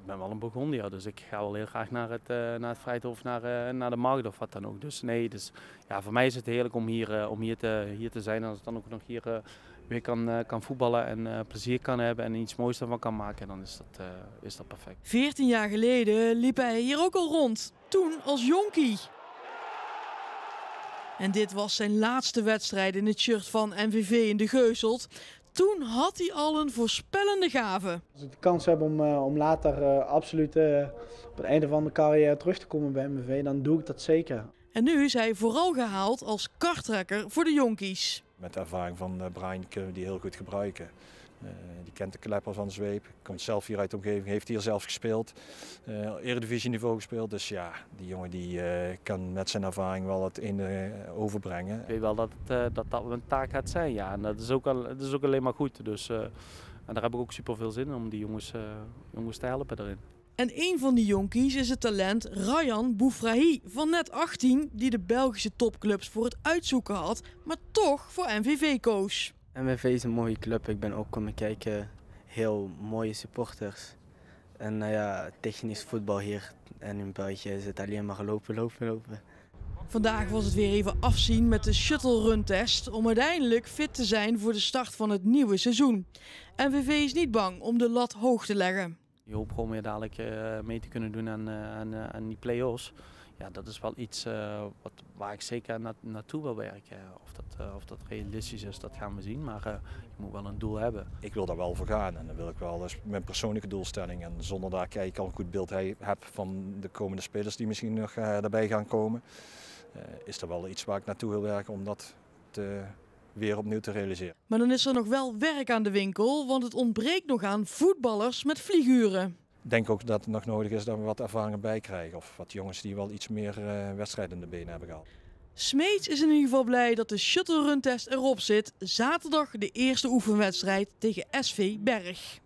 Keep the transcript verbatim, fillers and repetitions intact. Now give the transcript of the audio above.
Ik ben wel een Burgondiër, dus ik ga wel heel graag naar het, uh, naar het Vrijthof of naar, uh, naar de Markt of wat dan ook. Dus nee, dus, ja, voor mij is het heerlijk om hier, uh, om hier, te, hier te zijn. En als ik dan ook nog hier uh, weer kan, uh, kan voetballen en uh, plezier kan hebben en iets moois ervan kan maken, dan is dat, uh, is dat perfect. veertien jaar geleden liep hij hier ook al rond, toen als jonkie. En dit was zijn laatste wedstrijd in het shirt van M V V in de Geuselt. Toen had hij al een voorspellende gave. Als ik de kans heb om, uh, om later uh, absoluut uh, op het einde van mijn carrière terug te komen bij M V V, dan doe ik dat zeker. En nu is hij vooral gehaald als karttrekker voor de jonkies. Met de ervaring van uh, Brian kunnen we die heel goed gebruiken. Uh, die kent de klepper van de zweep, komt zelf hier uit de omgeving, heeft hier zelf gespeeld, uh, eredivisie niveau gespeeld. Dus ja, die jongen die uh, kan met zijn ervaring wel het in uh, overbrengen. Ik weet wel dat het, uh, dat, dat een taak gaat zijn, ja. En dat is ook, al, dat is ook alleen maar goed. Dus uh, en daar heb ik ook super veel zin in om die jongens, uh, jongens te helpen erin. En een van die jonkies is het talent Rayan Boufrahi van net achttien, die de Belgische topclubs voor het uitzoeken had, maar toch voor M V V koos. M V V is een mooie club. Ik ben ook komen kijken. Heel mooie supporters. En nou ja, technisch voetbal hier en in België is het alleen maar lopen, lopen, lopen. Vandaag was het weer even afzien met de shuttle run test om uiteindelijk fit te zijn voor de start van het nieuwe seizoen. M V V is niet bang om de lat hoog te leggen. Je hoopt gewoon weer dadelijk uh, mee te kunnen doen aan, uh, aan, uh, aan die play-offs. Ja, dat is wel iets uh, wat, waar ik zeker na, naartoe wil werken. Of dat, uh, of dat realistisch is, dat gaan we zien. Maar uh, je moet wel een doel hebben. Ik wil daar wel voor gaan en dan wil ik wel, dat is mijn persoonlijke doelstelling. En zonder daar kijk ik al een goed beeld heb van de komende spelers die misschien nog uh, daarbij gaan komen. Uh, is er wel iets waar ik naartoe wil werken om dat te, weer opnieuw te realiseren. Maar dan is er nog wel werk aan de winkel, want het ontbreekt nog aan voetballers met vlieguren. Ik denk ook dat het nog nodig is dat we wat ervaring bij krijgen. Of wat jongens die wel iets meer uh, wedstrijden in de benen hebben gehad. Smeets is in ieder geval blij dat de shuttle run test erop zit. Zaterdag de eerste oefenwedstrijd tegen S V Berg.